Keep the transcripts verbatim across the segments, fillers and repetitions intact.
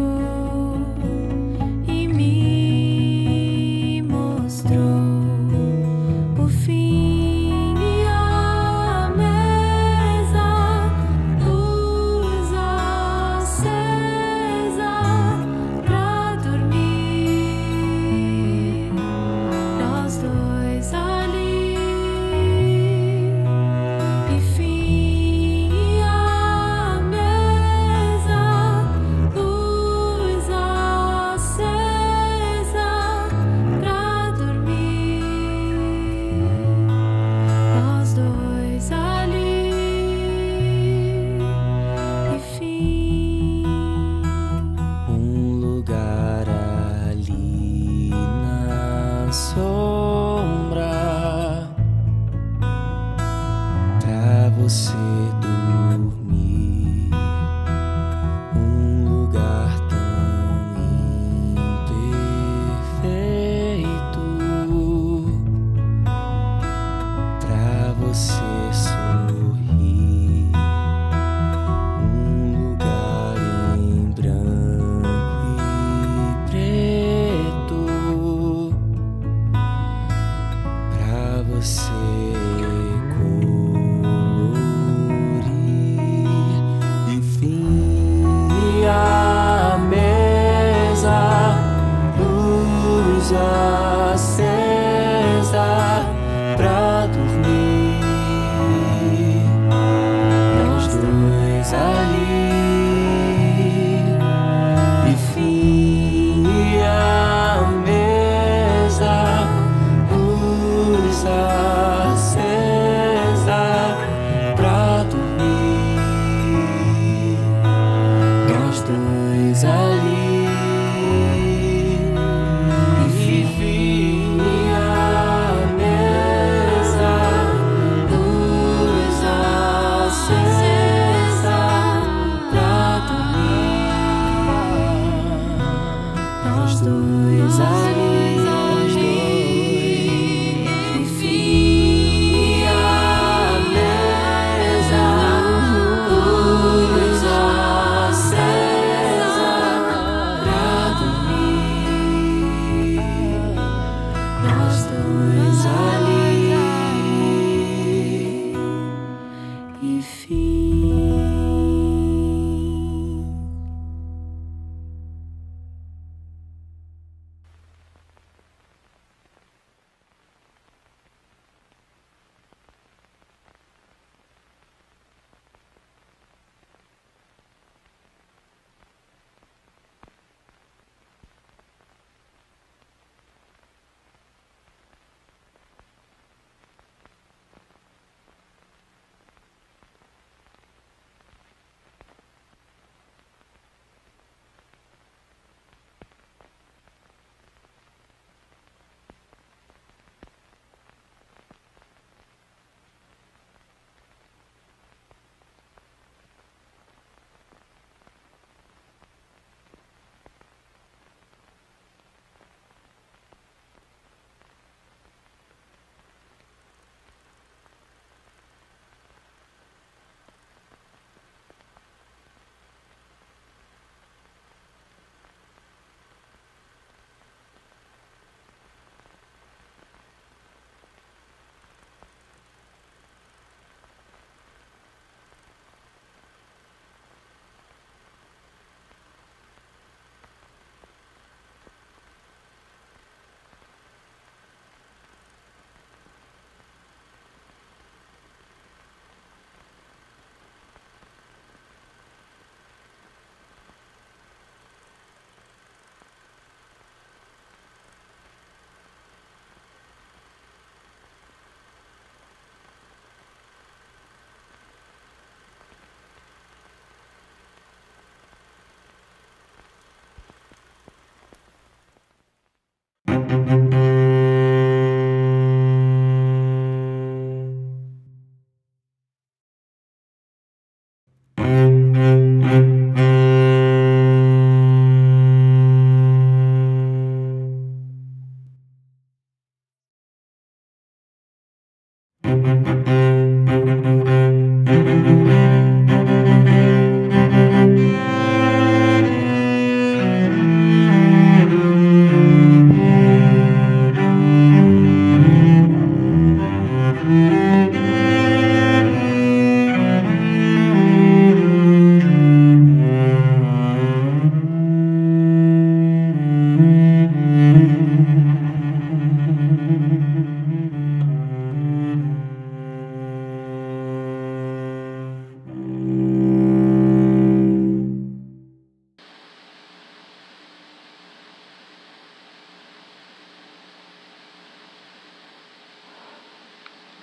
e me mostrou o fim e a mesa, luz acesa pra dormir, nós dois ali, e fim e a mesa, luz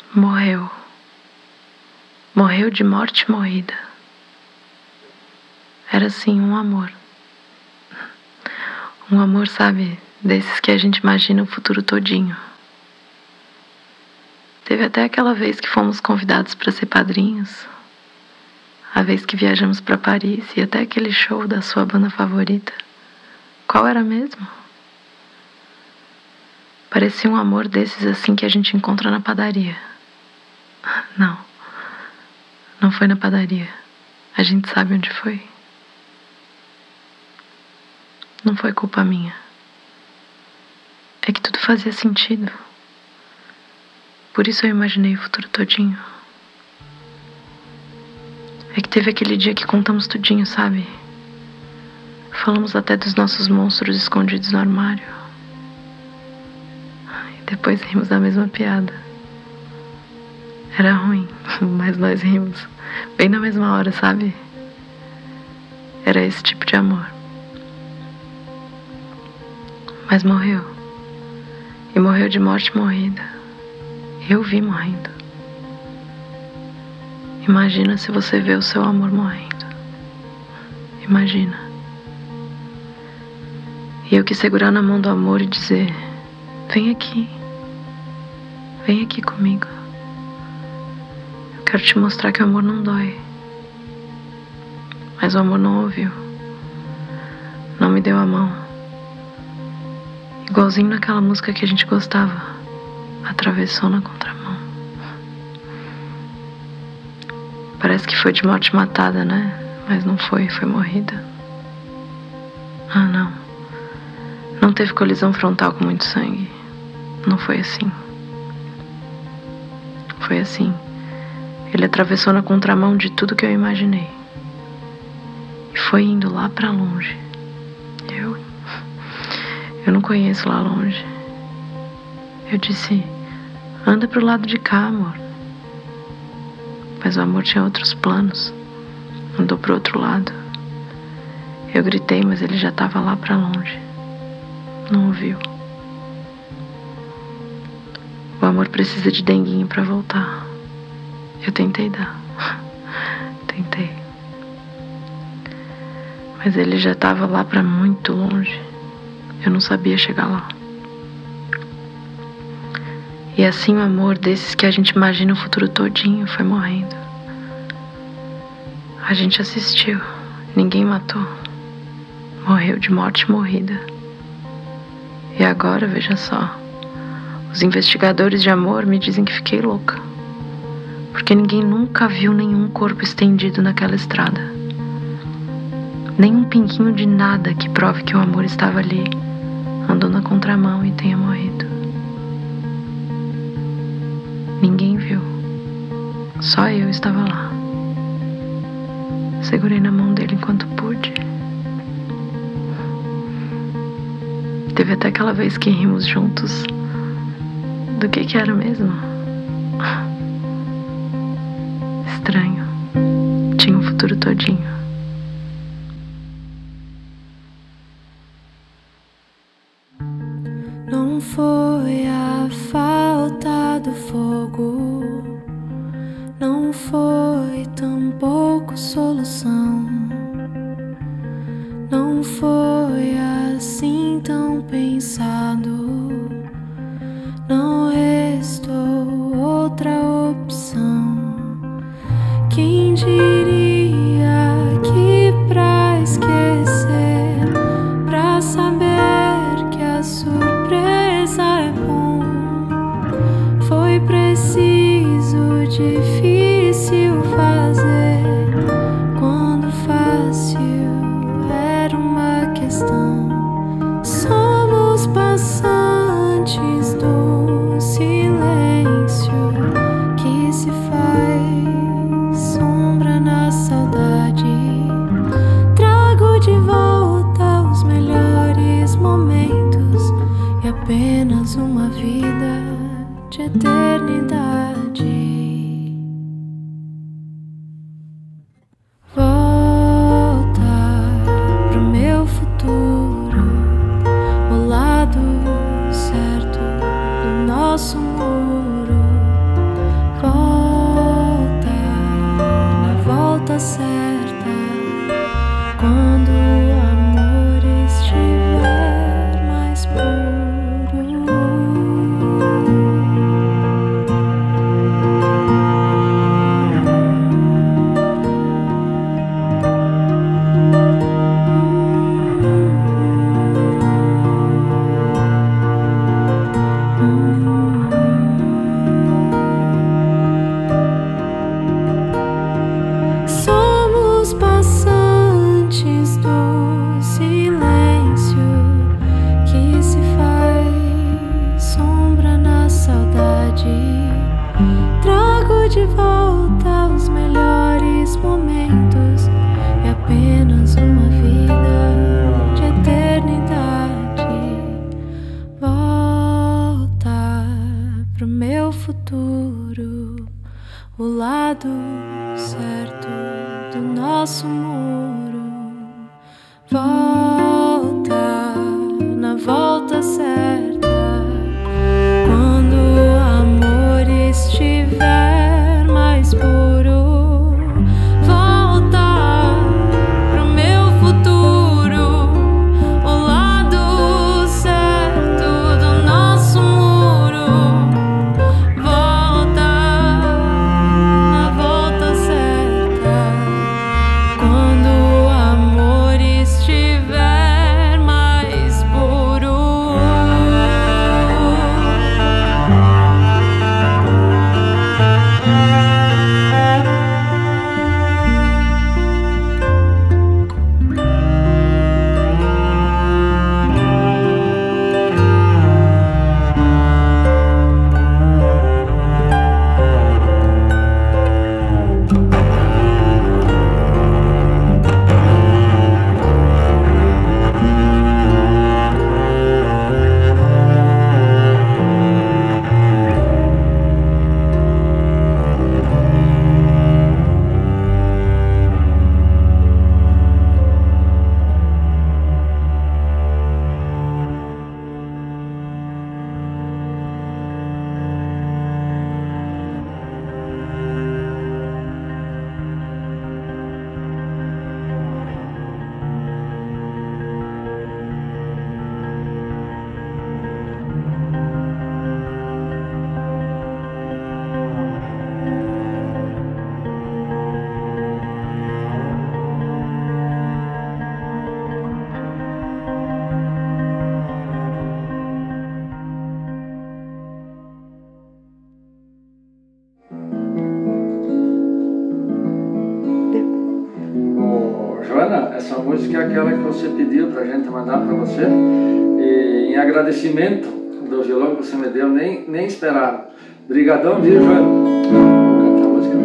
morreu. Morreu de morte morrida. Era sim um amor. Um amor, sabe, desses que a gente imagina o futuro todinho. Teve até aquela vez que fomos convidados para ser padrinhos. A vez que viajamos para Paris e até aquele show da sua banda favorita. Qual era mesmo? Parecia um amor desses assim que a gente encontra na padaria. Não, não foi na padaria. A gente sabe onde foi. Não foi culpa minha. É que tudo fazia sentido. Por isso eu imaginei o futuro todinho. É que teve aquele dia que contamos tudinho, sabe? Falamos até dos nossos monstros escondidos no armário. E depois rimos da mesma piada. Era ruim, mas nós rimos. Bem na mesma hora, sabe? Era esse tipo de amor. Mas morreu. E morreu de morte morrida. Eu vi morrendo. Imagina se você vê o seu amor morrendo. Imagina. E eu quis segurar na mão do amor e dizer: vem aqui. Vem aqui comigo. Eu quero te mostrar que o amor não dói. Mas o amor não ouviu. Não me deu a mão. Igualzinho naquela música que a gente gostava. Atravessou na contramão. Parece que foi de morte matada, né? Mas não foi, foi morrida. Ah, não. Não teve colisão frontal com muito sangue. Não foi assim. Foi assim. Ele atravessou na contramão de tudo que eu imaginei. E foi indo lá pra longe. Eu... Eu não conheço lá longe. Eu disse: anda pro lado de cá, amor. Mas o amor tinha outros planos. Andou pro outro lado. Eu gritei, mas ele já estava lá pra longe. Não ouviu. O amor precisa de denguinho pra voltar. Eu tentei dar. Tentei. Mas ele já estava lá pra muito longe. Eu não sabia chegar lá. E assim o amor desses que a gente imagina o futuro todinho foi morrendo. A gente assistiu. Ninguém matou. Morreu de morte morrida. E agora, veja só. Os investigadores de amor me dizem que fiquei louca. Porque ninguém nunca viu nenhum corpo estendido naquela estrada. Nenhum pinguinho de nada que prove que o amor estava ali. Andou na contramão e tenha morrido. Ninguém viu. Só eu estava lá. Segurei na mão dele enquanto pude. Teve até aquela vez que rimos juntos. Do que que era mesmo? Estranho. Tinha um futuro todinho. Não foi a falta do fogo, não foi tampouco solução, não foi assim tão pensado, não restou outra opção. Quem diria que pra esquecer, pra saber que a surpresa é bom, foi preciso, difícil fazer, quando fácil era uma questão. Somos passantes do silêncio que se faz sombra na saudade. Trago de volta os melhores momentos e apenas uma vida de eternidade. Volta pro meu futuro, o lado certo do nosso muro. o lado certo do nosso muro. Volta na volta certa, quando o amor estiver mais puro. Volta pro meu futuro, o lado certo do nosso muro. Volta na volta certa, quando o amor estiver mais puro. Joana, essa música é aquela que você pediu pra gente mandar pra você, e em agradecimento do violão que você me deu, nem, nem esperava. Obrigadão, viu, Joana? Vou cantar a música.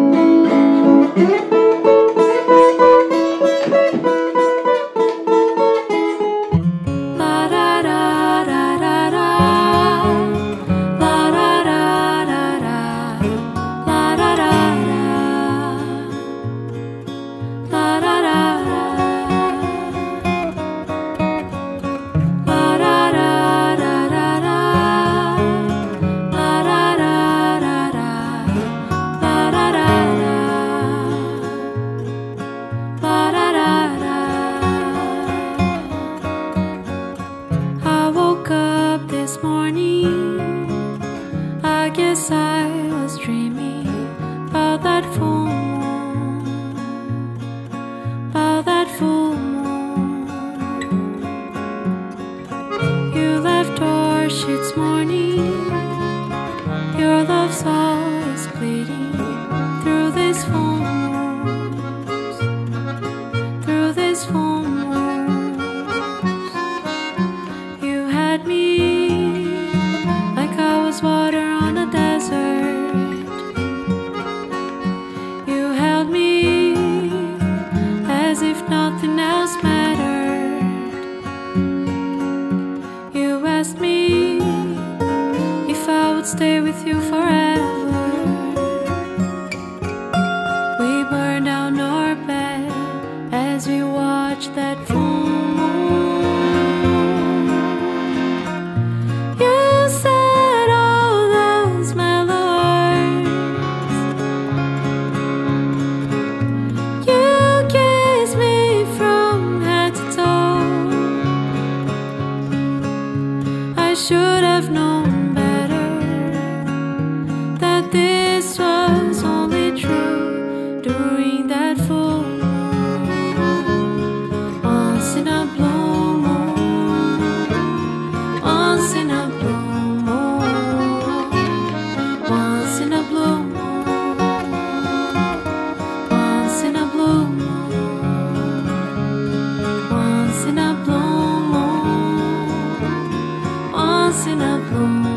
This morning, I guess I was dreaming about that full moon, about that full moon. You left our sheets morning, your love soul is bleeding through this full moons, through this full moons. You had me water on a desert. You held me as if nothing else mattered. You asked me if I would stay with you forever. We burned down our bed as we watched that full moon. You said should have known better, that this was only true during that full moon. Once in a blue moon, once in a blue moon, once in a blue moon, once in a blue moon, once in a blue moon, once in a blue moon.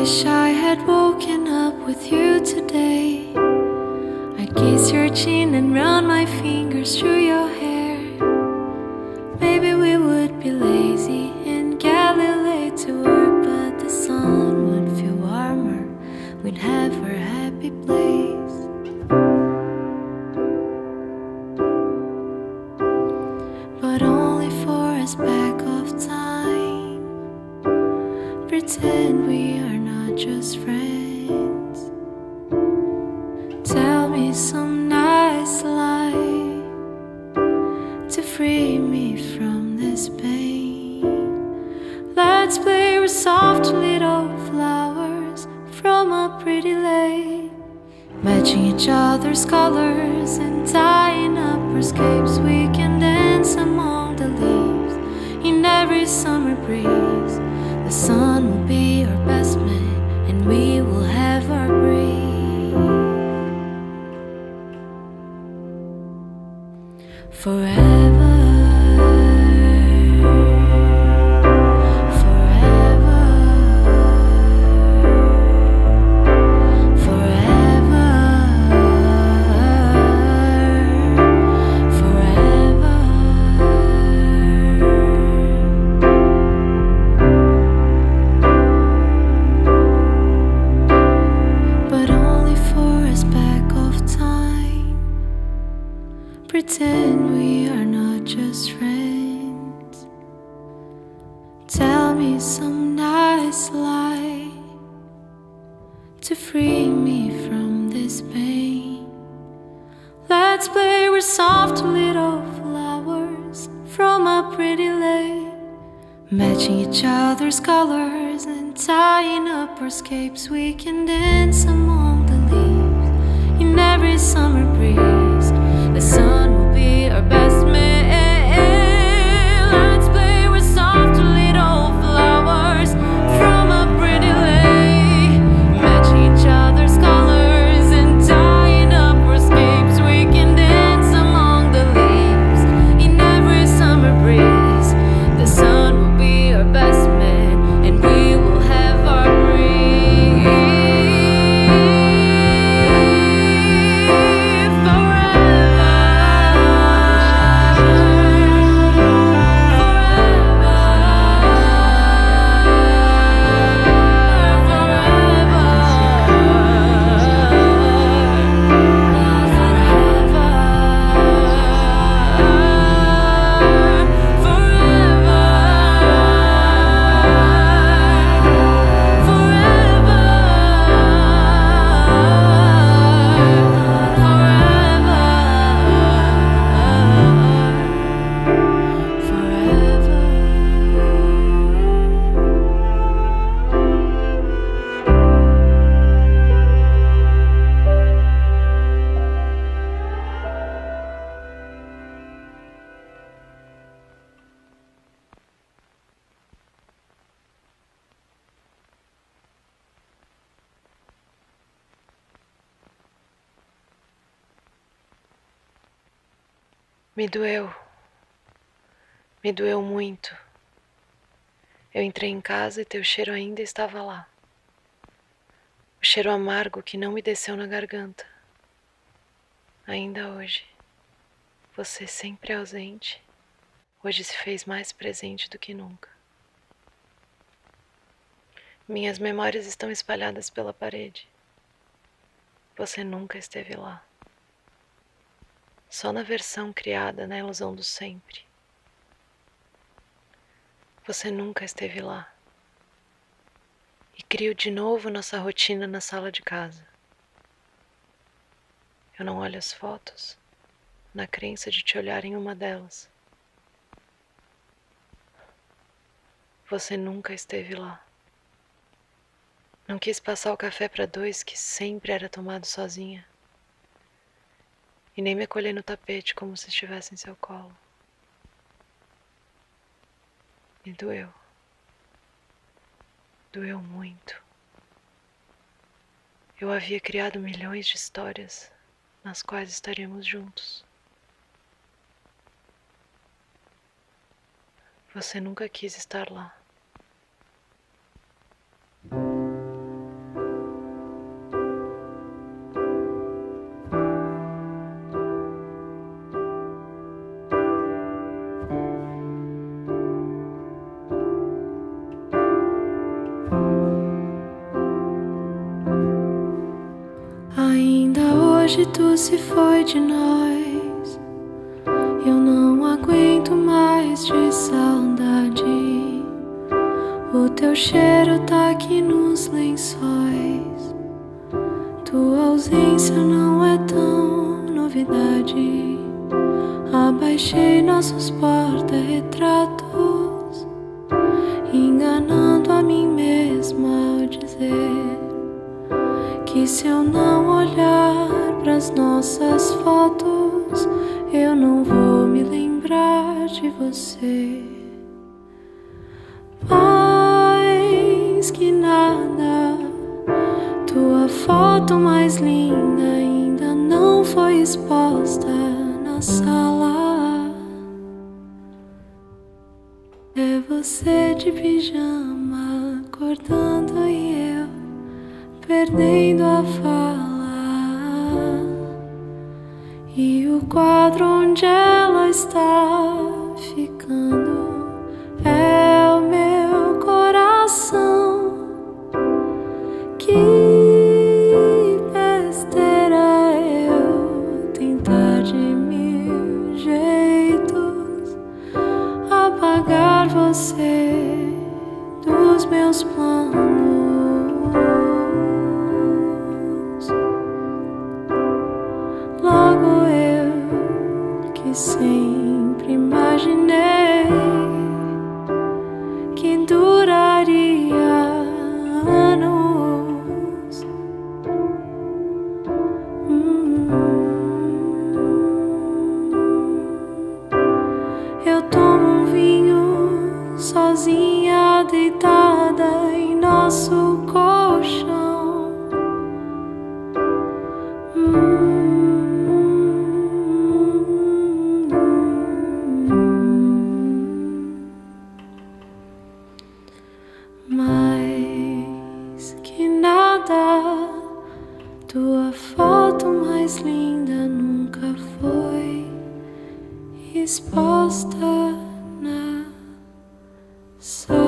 wish I had woken up with you today. I'd kiss your chin and run my fingers through your hair. Maybe we would be lazy and get a little late to work, but the sun would feel warmer. We'd have our happy place. But only for a speck of time. Pretend we are not just friends. Tell me some nice lie to free me from this pain. Let's play with soft little flowers from a pretty lake, matching each other's colors and tying up our scapes. We can dance among the leaves in every summer breeze. The sun will be our best man and we will have our breeze. Forever. Pretend we are not just friends. Tell me some nice lie to free me from this pain. Let's play with soft little flowers from a pretty lake, matching each other's colors and tying up our scapes. We can dance among the leaves in every summer breeze. The sun will be our best man. Let's play with soft little flowers from a pretty lake, matching each other's colors and tying up our scapes. We can dance among the leaves in every summer breeze. The sun will be our best man and we will have our breeze. Me doeu, me doeu muito. Eu entrei em casa e teu cheiro ainda estava lá. O cheiro amargo que não me desceu na garganta. Ainda hoje, você sempre ausente, hoje se fez mais presente do que nunca. Minhas memórias estão espalhadas pela parede. Você nunca esteve lá. Só na versão criada na ilusão do sempre. Você nunca esteve lá. E crio de novo nossa rotina na sala de casa. Eu não olho as fotos, na crença de te olhar em uma delas. Você nunca esteve lá. Não quis passar o café para dois que sempre era tomado sozinha. E nem me acolher no tapete como se estivesse em seu colo. Me doeu. Doeu muito. Eu havia criado milhões de histórias nas quais estaríamos juntos. Você nunca quis estar lá. hoje tu se foi de nós. Eu não aguento mais de saudade. O teu cheiro tá aqui nos lençóis. Tua ausência não é tão novidade. Abaixei nossos porta-retratos, enganando a mim mesma ao dizer que se eu não olhar pras nossas fotos, eu não vou me lembrar de você. Mais que nada, tua foto mais linda ainda não foi exposta na sala. É você de pijama acordando e eu perdendo a fala. E o quadro onde ela está ficando é o meu coração. Que besteira eu tentar de mil jeitos apagar você dos meus planos. Logo eu que sempre imaginei que duraria anos. hum. Eu tomo um vinho sozinha, deitada em nosso colchão. hum. Mais que nada, tua foto mais linda nunca foi exposta na sala.